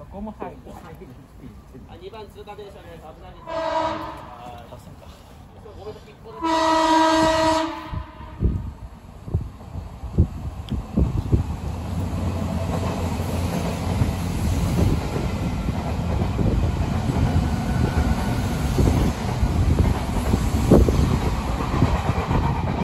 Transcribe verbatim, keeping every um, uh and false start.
こも入る。 あ、にばん通過電車です。危ないです。